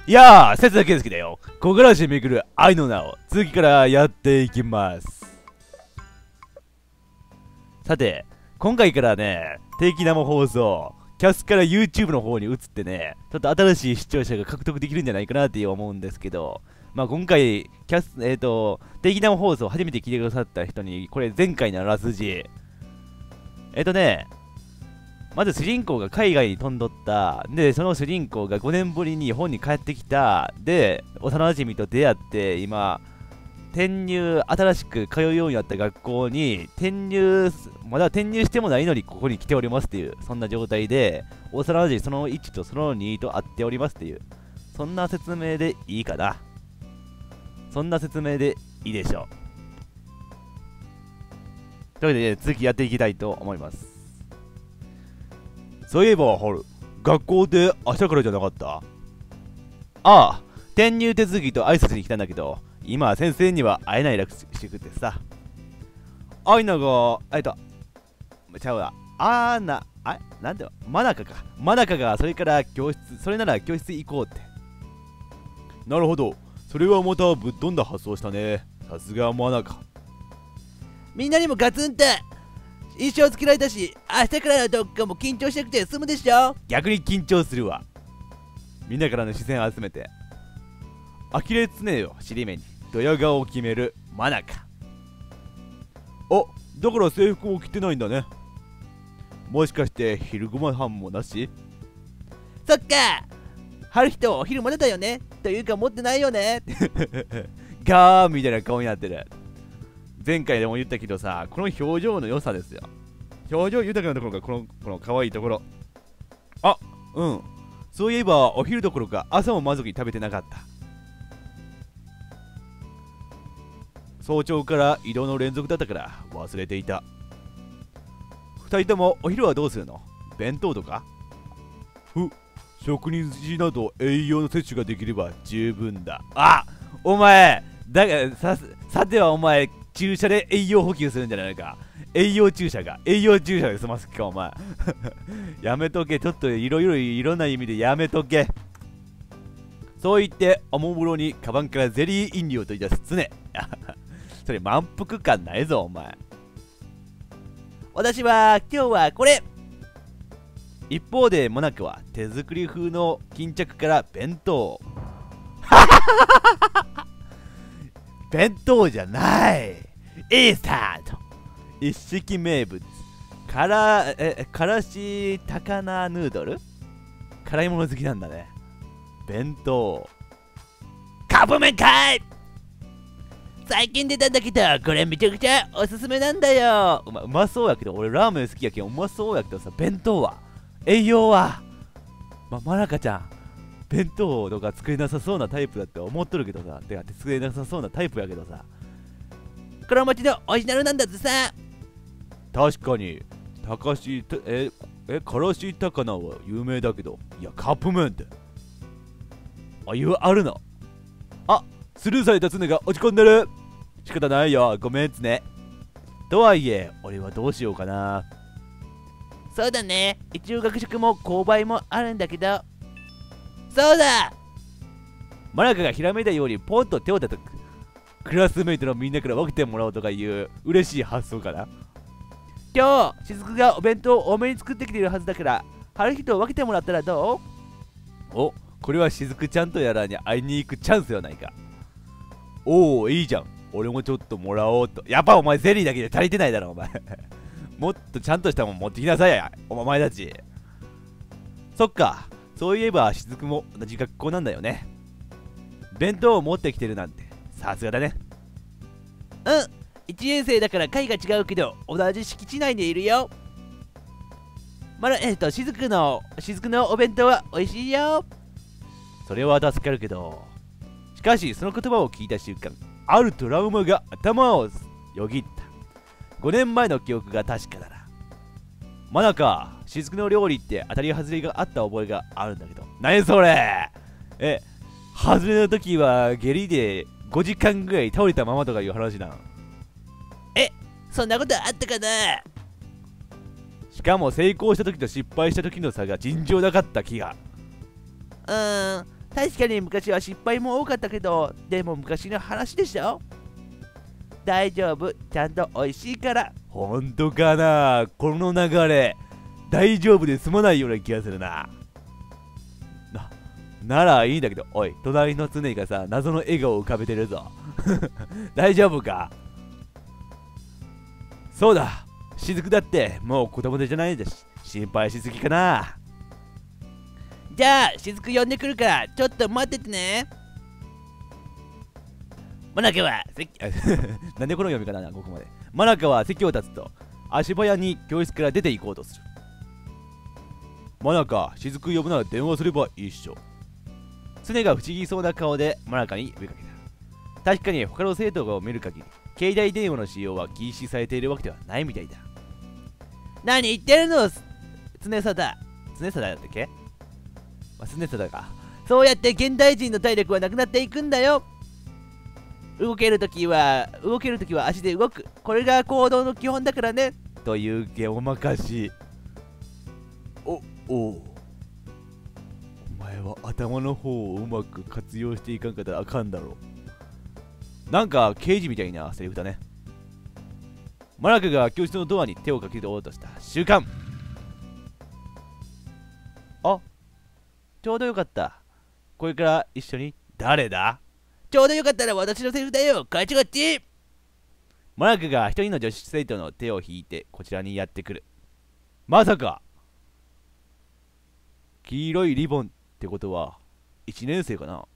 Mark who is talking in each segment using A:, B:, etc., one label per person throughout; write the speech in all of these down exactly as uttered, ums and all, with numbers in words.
A: いやー、節田圭介だよ。木枯らしめぐる愛の名を次からやっていきます。さて、今回からね、定期生放送、キャスから YouTube の方に移ってね、ちょっと新しい視聴者が獲得できるんじゃないかなって思うんですけど、まあ今回、キャス、えっ、ー、と、定期生放送を初めて聞いてくださった人に、これ前回のあらすじ。えっ、ー、とね、まず主人公が海外に飛んどった。で、その主人公がごねんぶりに日本に帰ってきた。で、幼馴染と出会って、今、転入、新しく通うようになった学校に、転入、まだ転入してもないのにここに来ておりますっていう、そんな状態で、幼馴染そのいちとそのにと会っておりますっていう、そんな説明でいいかな。そんな説明でいいでしょう。というわけで、続きやっていきたいと思います。そういえば、ハル、学校で明日からじゃなかった？ああ、転入手続きと挨拶に来たんだけど、今先生には会えないらしくてさ。アイナが、えっと、ちゃうわ、あーな、あれなんだよ、マナカか。マナカがそれから教室、それなら教室行こうって。なるほど、それはまたぶっ飛んだ発想したね。さすがマナカ。
B: みんなにもガツンと印象つけられたし、明日からのどっかも緊張しなくて済むでしょ。
A: 逆に緊張するわ。みんなからの視線を集めて。呆れつねよ、尻目に。ドヤ顔を決めるマナカ。あ、だから制服を着てないんだね。もしかして昼ご飯もなし？
B: そっか、春日とお昼までだよね。というか持ってないよね。
A: ガーみたいな顔になってる。前回でも言ったけどさ、この表情の良さですよ。表情豊かなところがこのこの可愛いところ。あ、うん。そういえばお昼どころか朝も満足に食べてなかった。早朝から移動の連続だったから忘れていた。二人ともお昼はどうするの？弁当とか？ふ、食事など栄養の摂取ができれば十分だ。あ、お前だがさ、さてはお前注射で栄養補給するんじゃないか。栄養注射が栄養注射で済ますかお前。やめとけ、ちょっといろいろいろんな意味でやめとけ。そう言っておもむろにカバンからゼリー飲料を取り出す常。それ満腹感ないぞお前。
B: 私は今日はこれ。
A: 一方でモナカは手作り風の巾着から弁当。弁当じゃない。インスタント一式名物からえからし高菜ヌードル。辛いもの好きなんだね。弁当
B: カップ麺かい。最近出たんだけど、これめちゃくちゃおすすめなんだよ。
A: うま、うまそうやけど、俺ラーメン好きやけんうまそうやけどさ、弁当は栄養はま、マナカちゃん弁当とか作れなさそうなタイプだって思っとるけどさ、てか作れなさそうなタイプやけどさ、
B: この町のオリジナルなんだってさ。
A: 確かに高しええからし高菜は有名だけど、いやカップ麺ってあいうあるの。あ、スルーされた常が落ち込んでる。仕方ないよ、ごめんつね。とはいえ俺はどうしようかな。
B: そうだね、一応学食も購買もあるんだけど。そうだ、
A: マナカがひらめいたようにポンと手を叩く。クラスメイトのみんなから分けてもらおうとかいう嬉しい発想かな。
B: 今日しずくがお弁当を多めに作ってきているはずだから、春日と分けてもらったらど
A: う？お、これはしずくちゃんとやらに会いに行くチャンスやないか。おお、いいじゃん。俺もちょっともらおうと。やっぱお前ゼリーだけで足りてないだろお前。もっとちゃんとしたもん持ってきなさいや、お前たち。そっか、そういえばしずくも同じ学校なんだよね。弁当を持ってきてるなんてさすがだね。
B: うん、いちねん生だから階が違うけど同じ敷地内にいるよ。まだえっとしずくのしずくのお弁当は美味しいよ。
A: それは助かるけど、しかしその言葉を聞いた瞬間、あるトラウマが頭をよぎった。ごねんまえの記憶が確かだな。マナカ、しずくの料理って当たり外れがあった覚えがあるんだけど。何それ。え、外れの時は下痢でごじかんぐらい倒れたままとかいう話な。
B: え、そんなことあったかな。
A: しかも成功した時と失敗した時の差が尋常なかった気が。
B: うーん、 確かに昔は失敗も多かったけど、でも昔の話でしょ。大丈夫、ちゃんと美味しいから。
A: ほんとかな。この流れ大丈夫で済まないような気がするな。な、ならいいんだけど、おい、隣の常がさ、謎の笑顔を浮かべてるぞ。大丈夫か。そうだ、雫だってもう子供じゃないんだし、心配しすぎかな。
B: じゃあ雫呼んでくるからちょっと待っててね。マナカは席
A: なんでこの読み方な、ここまで。マナカは席を立つと足早に教室から出て行こうとする。マナカ、雫呼ぶなら電話すれば一緒。常が不思議そうな顔でマナカに呼びかけた。確かに他の生徒を見る限り携帯電話の使用は禁止されているわけではないみたいだ。
B: 何言ってるの、
A: 常貞。常貞だったっけ。まあ、常貞か。
B: そうやって現代人の体力はなくなっていくんだよ。動けるときは動けるときは足で動く、これが行動の基本だからね。
A: というげおまかし。おおう、お前は頭の方をうまく活用していかんかったらあかんだろう。なんか刑事みたいなセリフだね。マナカが教室のドアに手をかけようとした瞬間、あ、ちょうどよかった。これから一緒に。誰だ。
B: ちょうどよかったら私のセリフだよ、こっちこっち。
A: マナカが一人の女子生徒の手を引いてこちらにやってくる。まさか黄色いリボンってことはいちねん生かな。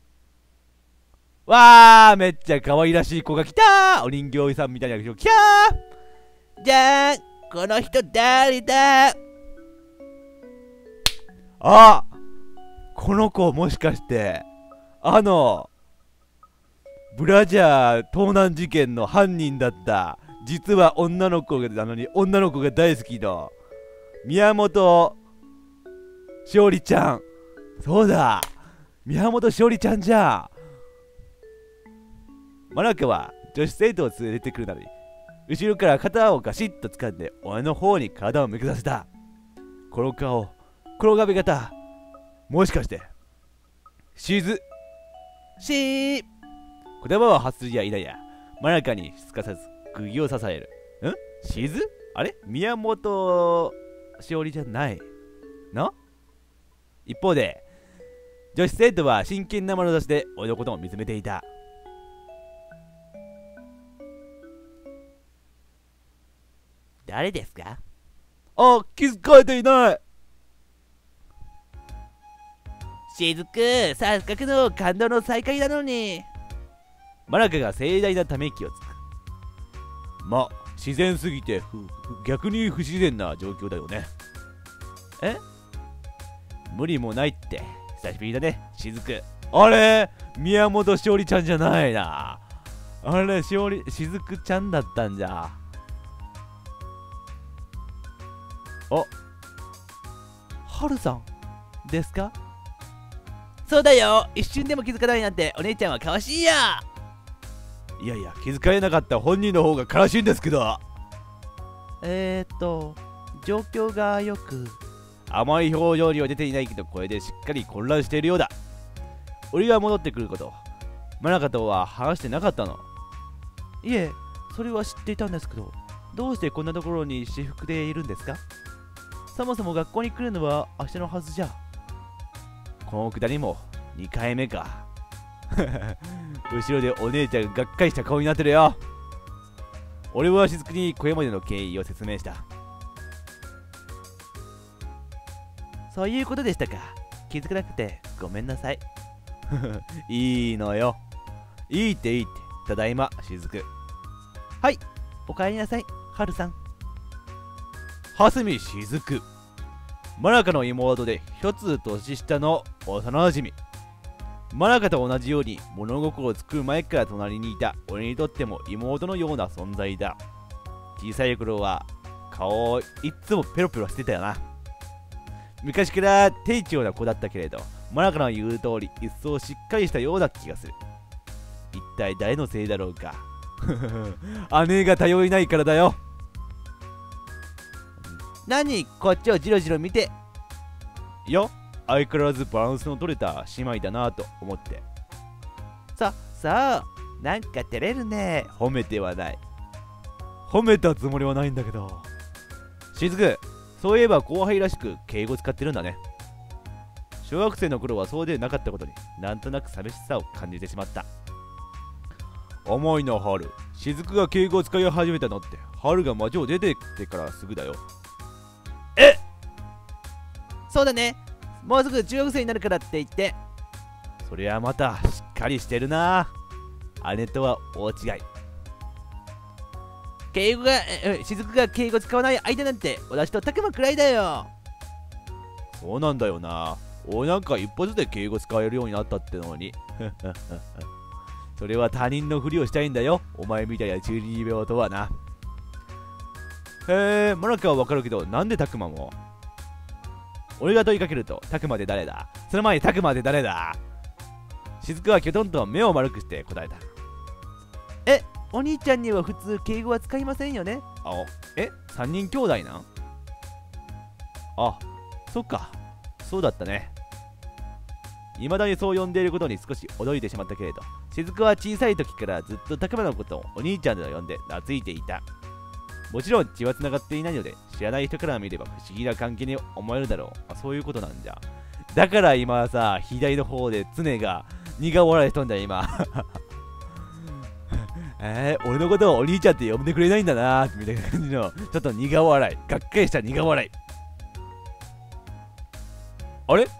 A: わー、めっちゃ可愛らしい子が来たー。お人形さんみたいな人来た
B: ー。じゃーん、この人誰だ。
A: あ、この子もしかしてあのブラジャー盗難事件の犯人だった。実は女の子なのに女の子が大好きの宮本しおりちゃん。そうだ、宮本しおりちゃんじゃん。マナカは女子生徒を連れてくるなり、後ろから肩をガシッと掴んで俺の方に体を向けさせた。この顔、転がり方、もしかしてしず
B: しー。
A: 言葉を発するやいなやマナカにすかさず釘を刺される。ん、しず、あれ、宮本しおりじゃないな。一方で女子生徒は真剣な眼差しで俺のことを見つめていた。
B: 誰ですか。
A: あ、気づかれていない。
B: 雫、せっかくの感動の再会なのに。
A: マナカが盛大なため息をつく。ま、自然すぎてふ逆に不自然な状況だよね。え、無理もないって。久しぶりだね、雫。あれ、宮本しおりちゃんじゃないな。あれ、しおり、雫ちゃんだったんじゃ。あ、はるさんですか。
B: そうだよ、一瞬でも気づかないなんてお姉ちゃんはかわしいや。
A: いやいや、気づかれなかった本人の方が悲しいんですけど。
B: えーっと状況がよく。
A: 甘い表情には出ていないけど、これでしっかり混乱しているようだ。俺が戻ってくること、マナカとは話してなかったの。
B: いえ、それは知っていたんですけど、どうしてこんなところに私服でいるんですか。そもそも学校に来るのは明日のはずじゃ。
A: このくだりもにかいめか。後ろでお姉ちゃんががっかりした顔になってるよ。俺は雫にこれまでの経緯を説明した。
B: そういうことでしたか。気づかなくてごめんなさい。
A: いいのよ。いいっていいって。ただいま、雫。
B: はい、おかえりなさい、はるさん。
A: 蓮見雫。マナカの妹で一つ年下の幼馴染。マナカと同じように物心を作る前から隣にいた俺にとっても妹のような存在だ。小さい頃は顔をいっつもペロペロしてたよな。昔から低調な子だったけれど、マナカの言う通り一層しっかりしたような気がする。一体誰のせいだろうか。姉が頼りないからだよ。
B: 何こっちをジロジロ見て。
A: よ、 相変わらずバランスの取れた姉妹だなと思って。
B: そ、そう、なんか照れるね。
A: 褒めてはない。褒めたつもりはないんだけど。しずく、そういえば後輩らしく敬語使ってるんだね。小学生の頃はそうでなかったことになんとなく寂しさを感じてしまった。甘いな春。しずくが敬語を使い始めたのって春が街を出てってからすぐだよ。
B: え、そうだね。もうすぐ中学生になるからって言って。
A: そりゃまたしっかりしてるな。姉とは大違い。
B: 敬語がえしずくが敬語使わない相手なんて私とたくまくらいだよ。
A: そうなんだよな。俺なんか一発で敬語使えるようになったってのにそれは他人のふりをしたいんだよ、お前みたいな中二病とはな。へえ、モナカはわかるけどなんでたくまも。俺が問いかけるとたくまで誰だ、その前にたくまで誰だ。しずくはきょとんと目を丸くして答えた。
B: え、お兄ちゃんには普通敬語は使いませんよね。
A: あ、え、さんにん兄弟なん。あ、そっか、そうだったね。いまだにそう呼んでいることに少し驚いてしまったけれど、しずくは小さい時からずっとたくまのことをお兄ちゃんと呼んで懐いていた。もちろん血はつながっていないので知らない人から見れば不思議な関係に思えるだろう。あ、そういうことなんじゃ。だから今さ、左の方で常が苦笑いしとんだよ今えー、俺のことをお兄ちゃんって呼んでくれないんだなーみたいな感じのちょっと苦笑い、がっかりした苦笑い。あれ、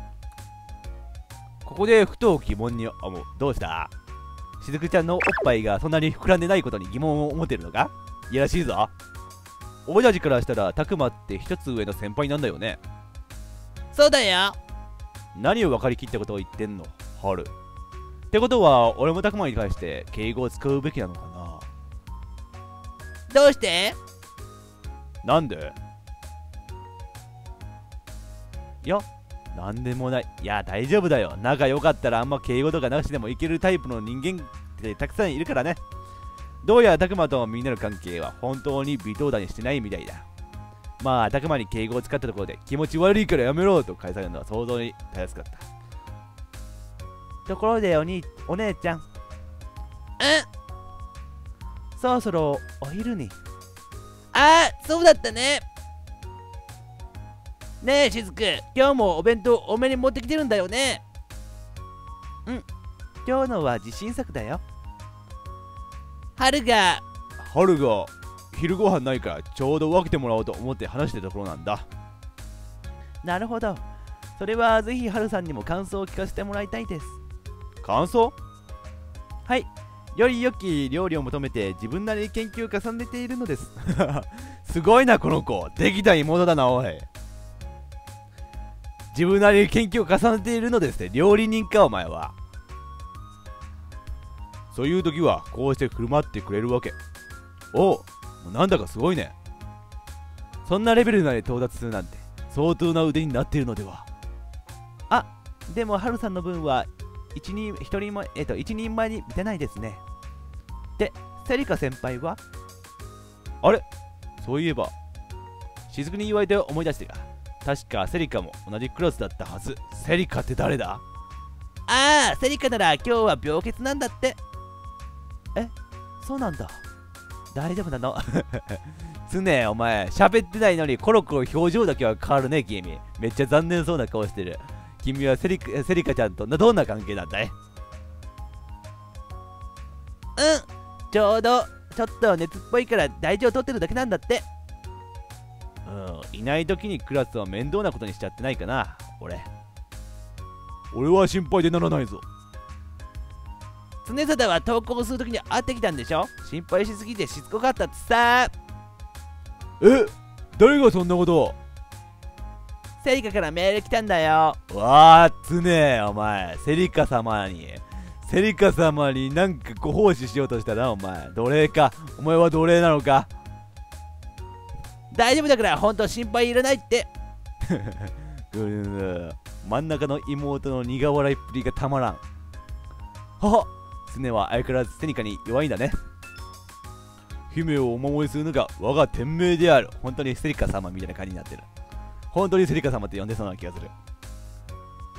A: ここでふと疑問に思う。どうした？しずくちゃんのおっぱいがそんなに膨らんでないことに疑問を持ってるのか？いやらしいぞ。俺たちからしたらたくまって一つ上の先輩なんだよね。
B: そうだよ。
A: 何を分かりきったことを言ってんの春。ってことは俺もたくまに対して敬語を使うべきなのかな。
B: どうして？
A: なんで？いや、なんでもない。いや、大丈夫だよ。仲良かったらあんま敬語とかなしでもいけるタイプの人間ってたくさんいるからね。どうやらたくまとみんなの関係は本当に微動だにしてないみたいだ。まあ、たくまに敬語を使ったところで気持ち悪いからやめろと返されるのは想像にたやすかった。
B: ところでおにお姉ちゃん、え、そろそろお昼に。ああ、そうだったね。ねえしずく、今日もお弁当多めに持ってきてるんだよね。うん、今日のは自信作だよ。春が
A: 春が昼ご飯ないからちょうど分けてもらおうと思って話してたところなんだ。
B: なるほど。それはぜひ春さんにも感想を聞かせてもらいたいです。
A: 感想？
B: はい、より良き料理を求めて自分なりに研究を重ねているのです
A: すごいなこの子、できた妹だなおい。自分なりに研究を重ねているのですって、料理人かお前は。そういう時はこうして振る舞ってくれるわけ。おう、なんだかすごいね。そんなレベルまで到達するなんて相当な腕になっているのでは。
B: あ、でも春さんの分は一人一人前、えっと一人前に満たないですね。で、セリカ先輩は？
A: あれ、そういえばしずくに言われて思い出してが、確かセリカも同じクラスだったはず。セリカって誰だ？
B: ああ、セリカなら今日は病欠なんだって。え、そうなんだ。大丈夫なの？
A: つね、お前喋ってないのにコロコロ表情だけは変わるね君。めっちゃ残念そうな顔してる。君はセリカ、セリカちゃんとどんな関係なんだい？
B: うん、ちょうどちょっと熱っぽいから大事を取ってるだけなんだって。
A: うん、いない時にクラスは面倒なことにしちゃってないかな俺。俺は心配でならないぞ。
B: 常貞は投稿するときに会ってきたんでしょ。心配しすぎてしつこかったってさ。
A: え、誰がそんなことを？
B: セリカからメール来たんだよ。
A: わあ、つねえ、お前セリカ様にセリカ様になんかご奉仕しようとしたなお前。奴隷か、お前は奴隷なのか？
B: 大丈夫だから本当心配いらないって
A: うん真ん中の妹の苦笑いっぷりがたまらん。はは、スネは相変わらずセリカに弱いんだね。姫をお守りするのが我が天命である。本当にセリカ様みたいな感じになってる。本当にセリカ様って呼んでそうな気がする。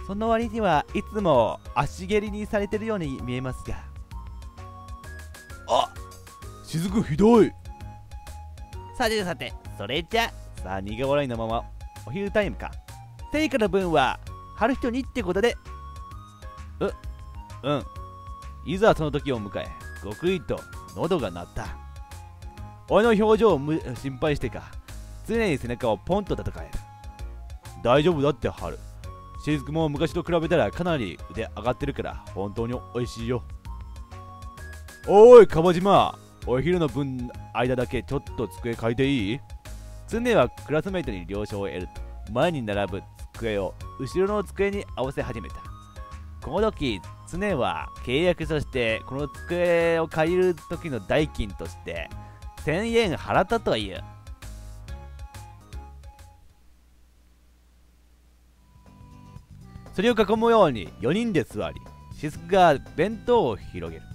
B: その割にはいつも足蹴りにされてるように見えますが。
A: あ、雫ひどい。
B: さてさて、それじゃ
A: さあ苦笑いのままお昼タイムか。
B: 成果の分は春人にってことで。
A: ううんいざその時を迎え、ごくりと喉が鳴った。俺の表情をむ心配してか、常に背中をポンと叩かれる。大丈夫だって春。雫も昔と比べたらかなり腕上がってるから本当においしいよ。おい川島、お昼の分間だけちょっと机変えていい？常はクラスメイトに了承を得ると前に並ぶ机を後ろの机に合わせ始めた。この時常は契約としてこの机を借りる時の代金としてせんえん払ったという。それを囲むようによにんで座り、雫が弁当を広げる。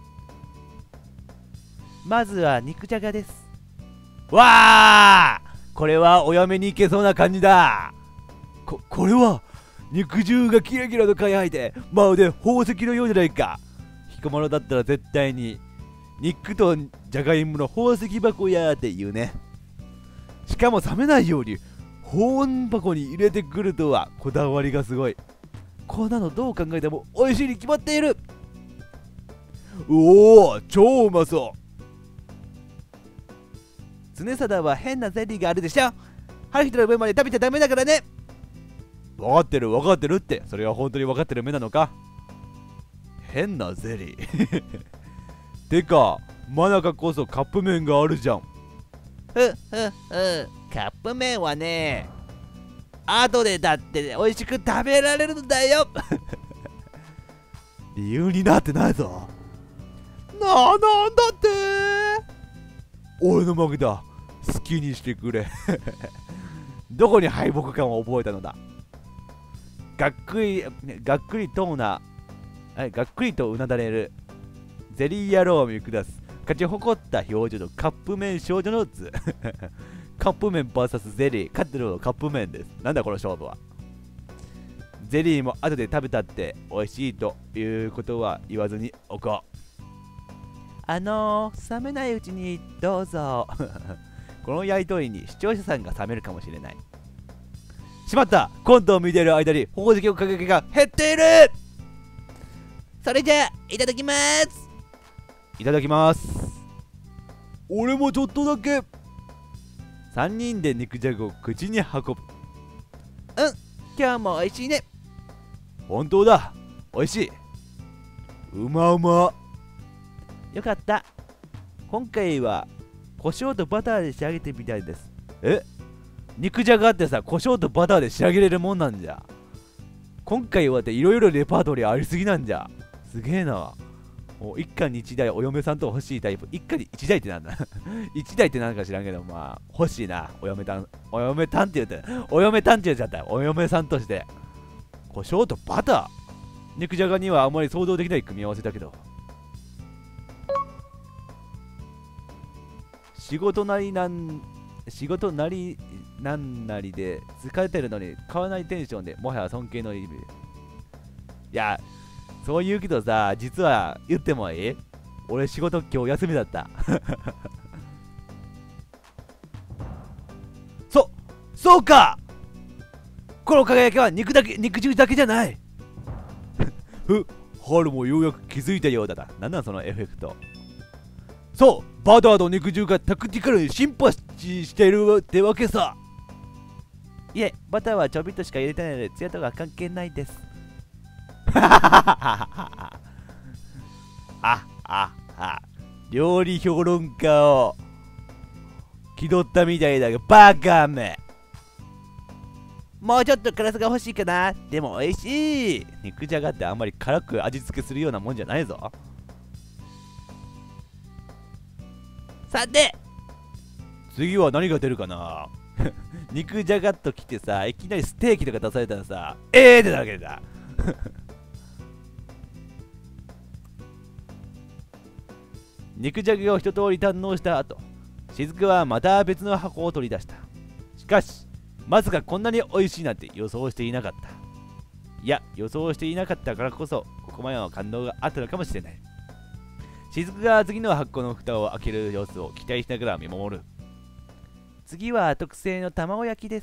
B: まずは肉じゃがです。
A: わあ、これはお嫁に行けそうな感じだ。ここれは肉汁がキラキラと輝いてまるで宝石のようじゃないか。彦摩呂だったら絶対に肉とじゃがいもの宝石箱やーって言うね。しかも冷めないように保温箱に入れてくるとはこだわりがすごい。
B: こんなのどう考えても美味しいに決まっている。
A: おお、超うまそう。
B: 常貞は変なゼリーがあるでしょ。春人の分まで食べちゃダメだからね。
A: 分かってる分かってるって、それは本当に分かってる目なのか。変なゼリーてか真中こそカップ麺があるじゃん。
B: ふっふっふ、カップ麺はね、後でだって美味しく食べられるんだよ
A: 理由になってないぞ。な、なんだって俺の負けだ。好きにしてくれどこに敗北感を覚えたのだ。がっくりがっくりとうながっくりとうなだれるゼリー野郎を見下す勝ち誇った表情のカップ麺少女の図カップ麺 ブイエス ゼリー、勝ってるのカップ麺です。なんだこの勝負は。ゼリーも後で食べたって美味しいということは言わずにおこう。
B: あのー、冷めないうちにどうぞ
A: このやりとりに視聴者さんが冷めるかもしれない。しまった、コントを見ている間に宝石の価格が減っている。
B: それじゃあいただきます。
A: いただきます。俺もちょっとだけ。さんにんで肉じゃがを口に運ぶ。
B: うん、今日も美味しいね。
A: 本当だ、美味しい。うまうま。
B: よかった。今回は胡椒とバターで仕上げてみたいです。
A: え、肉じゃがってさ、胡椒とバターで仕上げれるもんなんじゃ。今回はっていろいろレパートリーありすぎなんじゃ。すげえな。もう一家に一台お嫁さんと欲しいタイプ。一家に一台ってなんだ一台ってなんか知らんけど、まあ欲しいな。お嫁たん、お嫁たんって言って、お嫁たんって言っちゃったよ。お嫁さんとして。胡椒とバター。肉じゃがにはあまり想像できない組み合わせだけど。仕事なりなん仕事なりなんなりで疲れてるのに買わないテンションでもはや尊敬の意味。いや、そう言うけどさ、実は言ってもいい？俺仕事今日休みだったそそうか、この輝きは肉だけ肉汁だけじゃないふ、春もようやく気づいたようだな。なんなんそのエフェクト。そう、バターと肉汁がタクティカルに進化しているってわけさ。
B: いえ、バターはちょびっとしか入れてないのでツヤとか関係ないです
A: あああ、料理評論家を気取ったみたいだがバカめ。
B: もうちょっと辛さが欲しいかな。でも美味しい。
A: 肉じゃがってあんまり辛く味付けするようなもんじゃないぞ。
B: さて
A: 次は何が出るかな肉じゃがっときてさ、いきなりステーキとか出されたらさ、ええーってなるわけだ肉じゃがを一通り堪能した後、雫はまた別の箱を取り出した。しかしまさかこんなに美味しいなんて予想していなかった。 いや、予想していなかったからこそ、ここまでの感動があったのかもしれない。雫が次の箱の蓋を開ける様子を期待しながら見守る。
B: 次は特製の卵焼きです。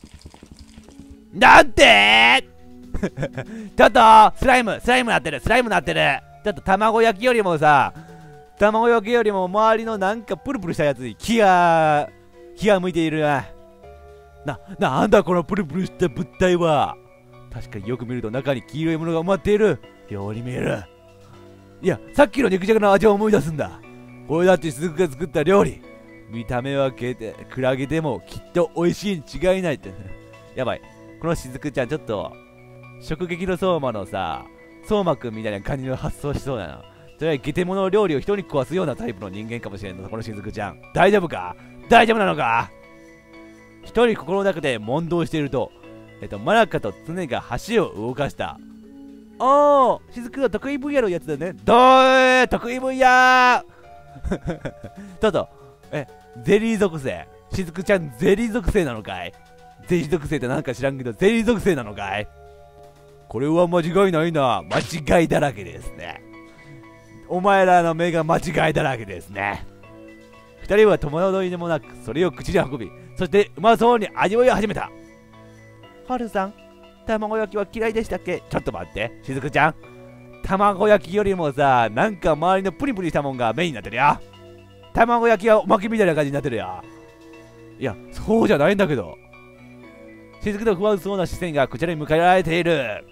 A: なんてちょっとスライムスライムなってるスライムなってる。ちょっと卵焼きよりもさ、卵焼きよりも周りのなんかプルプルしたやつに気が気が向いているな。な、なんだこのプルプルした物体は。確かによく見ると中に黄色いものが埋まっているように見える。いや、さっきの肉じゃがの味を思い出すんだ。これだって雫が作った料理。見た目はけてクラゲでもきっと美味しいに違いないってやばい、この雫ちゃんちょっと食撃の相馬のさ、相馬くんみたいな感じの発想しそうだな。それはゲテモノ料理を人に壊すようなタイプの人間かもしれんの、この雫ちゃん。大丈夫か大丈夫なのか。一人心の中で問答していると、えっと、マナカと常が橋を動かした。おー、雫の得意分野のやつだね。どーい、得意分野ちょっと、え、ゼリー属性。雫ちゃんゼリー属性なのかい。ゼリー属性ってなんか知らんけど、ゼリー属性なのかい。これは間違いないな。間違いだらけですね。お前らの目が間違いだらけですね。二人は戸惑いでもなく、それを口に運び、そしてうまそうに味わい始めた。
B: ハルさん、卵焼きは嫌いでしたっけ？
A: ちょっと待って、雫ちゃん。卵焼きよりもさ、なんか周りのプリプリしたもんがメインになってるよ。卵焼きはおまけみたいな感じになってるよ。いや、そうじゃないんだけど。雫の不安そうな視線がこちらに向けられている。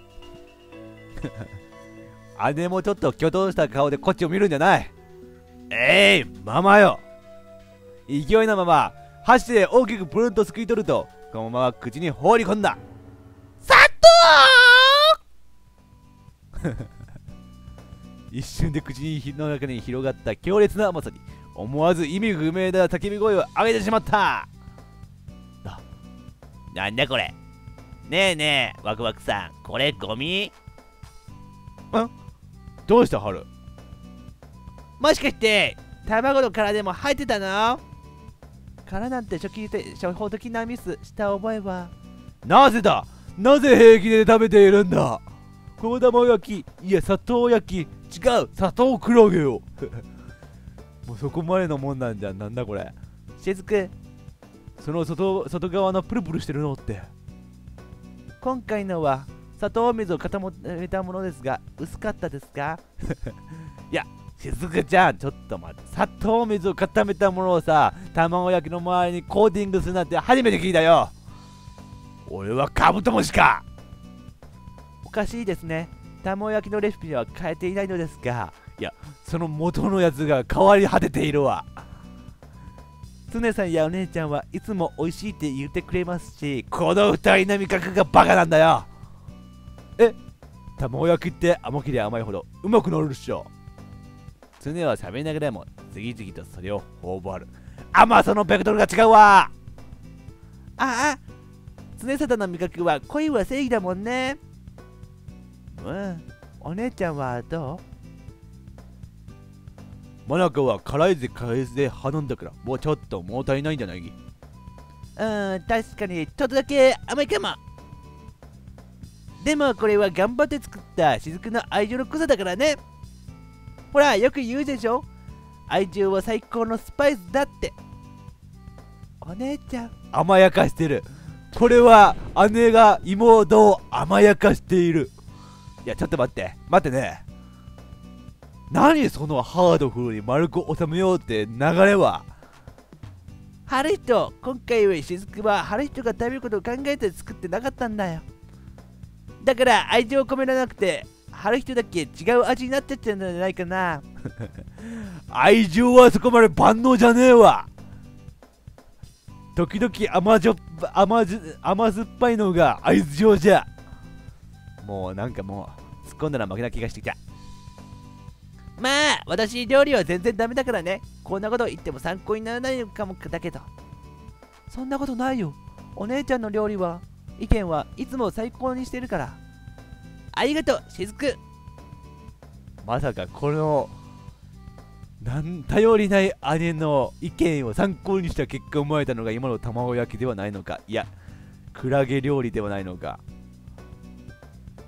A: 姉もちょっと挙動した顔でこっちを見るんじゃない。えい、ママよ。勢いのまま箸で大きくプルンとすくい取ると、このまま口に放り込んだ。
B: 砂糖
A: 一瞬で口の中に広がった強烈な甘さに、思わず意味不明な叫び声を上げてしまった。
B: な、なんだこれ。ねえねえ、ワクワクさん、これゴミ？
A: ん？どうしたハル？
B: もしかして卵の殻でも入ってたの？殻なんて初期で初歩的なミスした覚えは。
A: なぜだ、なぜ平気で食べているんだ。この卵焼き、いや砂糖焼き、違う、砂糖クラゲよ。もうそこまでのもんなんじゃん。なんだこれ。
B: 雫、
A: その 外, 外側のプルプルしてるのって。
B: 今回のは砂糖水を固めたものですが、薄かったですか？
A: いや、雫ちゃん、ちょっと待って。砂糖水を固めたものをさ、卵焼きの周りにコーティングするなんて初めて聞いたよ。俺はカブトムシか。
B: おかしいですね。卵焼きのレシピには変えていないのですが。
A: いや、その元のやつが変わり果てているわ。
B: 常さんやお姉ちゃんはいつも美味しいって言ってくれますし、
A: この二人の味覚がバカなんだよ。え、卵焼きって甘ければ甘いほどうまくなるっしょ。常は喋りながらも次々とそれを頬張る。甘さのベクトルが違うわ。
B: ああ、常さんの味覚は恋は正義だもんね。うん、お姉ちゃんはどう？
A: マナカは辛いぜ辛いぜ頼んだから、もうちょっと物足りないんじゃない？
B: うん、確かにちょっとだけ甘いかも。でもこれは頑張って作った雫の愛情の草だからね。ほら、よく言うでしょ、愛情は最高のスパイスだって。お姉ちゃん、
A: 甘やかしてる。これは姉が妹を甘やかしている。いや、ちょっと待って待ってね。何そのハードフルに丸く収めようって流れは。
B: 春人、今回は雫は春人が食べることを考えて作ってなかったんだよ。だから愛情を込められなくて、春人だけ違う味になっちゃったんじゃないかな。
A: 愛情はそこまで万能じゃねえわ。時々甘じょっ甘じ甘酸っぱいのが愛情じゃ。もうなんかもう突っ込んだら負けな気がしてきた。
B: まあ、私料理は全然ダメだからね。こんなこと言っても参考にならないのかもだけど。そんなことないよ。お姉ちゃんの料理は意見はいつも最高にしてるから。ありがとう、雫。
A: まさかこのなん頼りない姉の意見を参考にした結果生まれたのが今の卵焼きではないのか。いや、クラゲ料理ではないのか。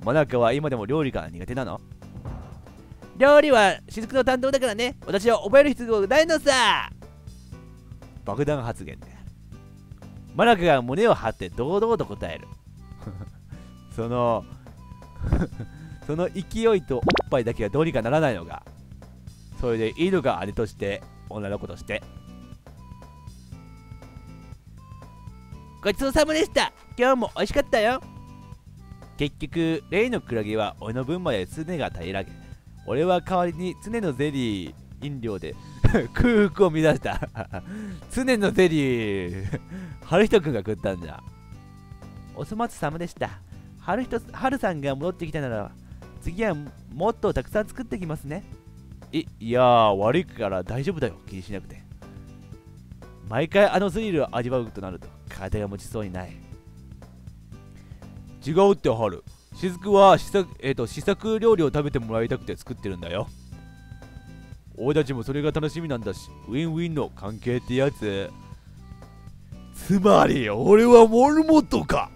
A: 真中は今でも料理が苦手なの？
B: 料理は雫の担当だからね。私は覚える必要ないのさ。
A: 爆弾発言である。真中が胸を張って堂々と答える。そのその勢いとおっぱいだけはどうにかならないのか。それでいいのか、姉として女の子として。
B: ごちそうさまでした。今日も美味しかったよ。
A: 結局例のクラゲは俺の分まで常が平らげ、俺は代わりに常のゼリー飲料で空腹を乱した。常のゼリー春人くんが食ったんじゃ。
B: お粗末様でした。春人春さんが戻ってきたなら次はもっとたくさん作ってきますね。
A: いいやー、悪いから大丈夫だよ、気にしなくて。毎回あのスリルを味わうとなると体が持ちそうにない。違うって春、雫は試作、えーと、試作料理を食べてもらいたくて作ってるんだよ。俺たちもそれが楽しみなんだし、ウィンウィンの関係ってやつ。つまり俺はモルモットか。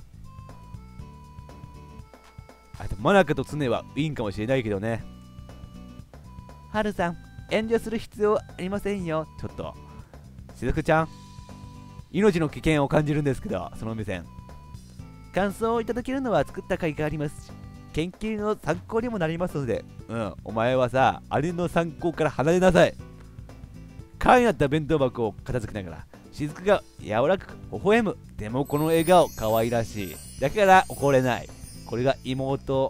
A: あとマナカと常はウィンかもしれないけどね。
B: 春さん、遠慮する必要ありませんよ。
A: ちょっと雫ちゃん、命の危険を感じるんですけど、その目線。
B: 感想をいただけるのは作った甲斐がありますし、研究の参考にもなりますので。
A: うん、お前はさ、姉の参考から離れなさい。缶やった弁当箱を片付けながら雫が柔らかく微笑む。でもこの笑顔可愛らしい。だから怒れない。これが妹。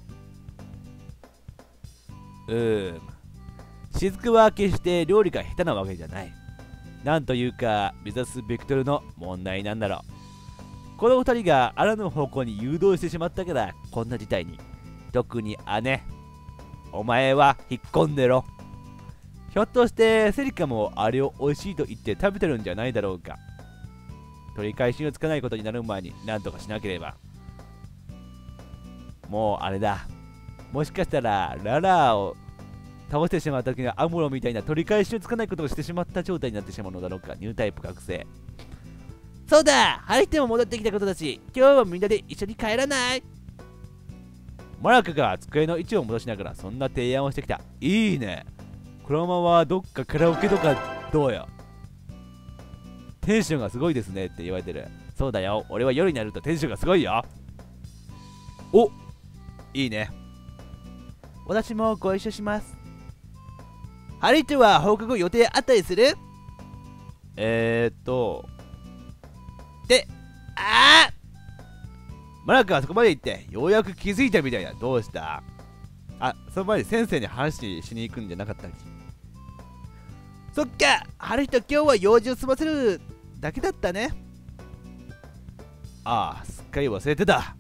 A: うーん、雫は決して料理が下手なわけじゃない。なんというか目指すベクトルの問題なんだろう。この二人があらぬ方向に誘導してしまったからこんな事態に。特に姉、お前は引っ込んでろ。ひょっとしてセリカもあれを美味しいと言って食べてるんじゃないだろうか。取り返しのつかないことになる前に何とかしなければ。もうあれだ、もしかしたらララを倒してしまった時のアムロみたいな取り返しのつかないことをしてしまった状態になってしまうのだろうか。ニュータイプ覚醒。
B: そうだ、春人も戻ってきたことだし、今日はみんなで一緒に帰らない？
A: マラクが机の位置を戻しながらそんな提案をしてきた。いいね。このままどっかカラオケとかどうよ。テンションがすごいですねって言われてる。そうだよ、俺は夜になるとテンションがすごいよ。お、いいね。
B: 私もご一緒します。春人は放課後予定あったりする？
A: えーっと
B: で、ああ
A: マラクはそこまで行ってようやく気づいたみたいだ。どうした？あ、その前に先生に話しに行くんじゃなかったっけ？
B: そっか、春人今日は用事を済ませるだけだったね。
A: ああ、すっかり忘れてた。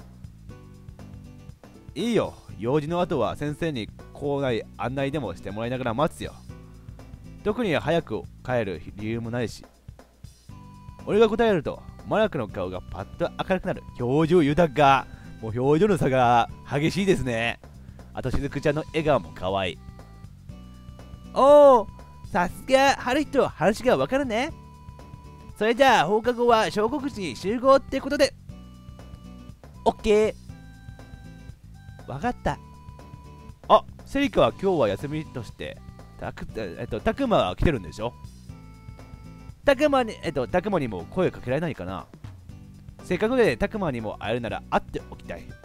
A: いいよ、用事の後は先生に校内案内でもしてもらいながら待つよ。特に早く帰る理由もないし。俺が答えるとマラクの顔がパッと明るくなる。表情豊か。もう表情の差が激しいですね。あと雫ちゃんの笑顔も可愛い。
B: おお、さすが春人、話がわかるね。それじゃあ放課後は小国地に集合ってことで。オッケー、わかった。
A: あ、セリカは今日は休みとしてたく、えっと、たくまが来てるんでしょ。たくまに、えっと、たくまにも声かけられないかな。せっかくでたくまにも会えるなら会っておきたい。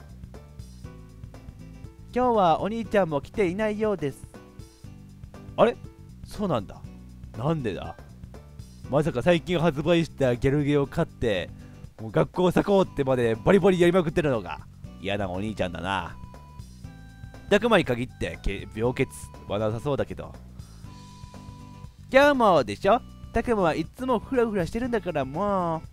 B: 今日はお兄ちゃんも来ていないようです。
A: あれ、そうなんだ。なんでだ。まさか最近発売したギャルゲを買ってもう学校を咲こうってまでバリバリやりまくってるのが嫌なお兄ちゃんだな。たくまに限って病欠はなさそうだけど。
B: 今日もでしょ。たくまはいつもフラフラしてるんだから。もう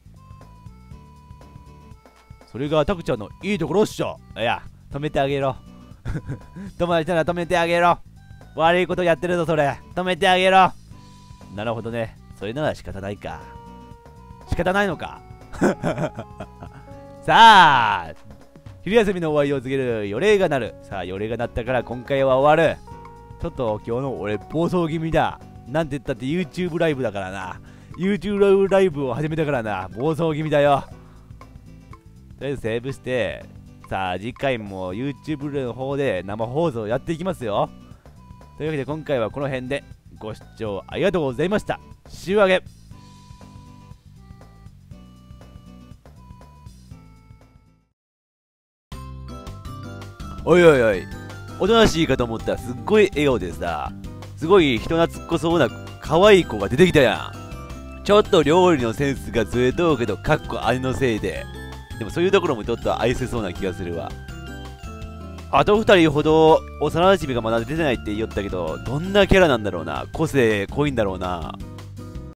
A: それがたくちゃんのいいところっしょ。いや、止めてあげろ。友達なら止めてあげろ。悪いことやってるぞそれ。止めてあげろ。なるほどね、それなら仕方ないか。仕方ないのか。さあ、昼休みの終わりを告げる予令が鳴る。さあ、予令が鳴ったから今回は終わる。ちょっと今日の俺暴走気味だ。なんて言ったって YouTube ライブだからな。 YouTube ライブを始めたからな。暴走気味だよ。とりあえずセーブしてさあ次回も YouTube の方で生放送やっていきますよ。というわけで今回はこの辺でご視聴ありがとうございました。週上げ。おいおいおい、おとなしいかと思ったらすっごい笑顔でさ、すごい人懐っこそうな可愛い子が出てきたやん。ちょっと料理のセンスがずれとうけど、かっこ姉のせいで。でもそういうところもちょっと愛せそうな気がするわ。あと二人ほど幼馴染がまだ出てないって言おったけど、どんなキャラなんだろうな。個性濃いんだろうな。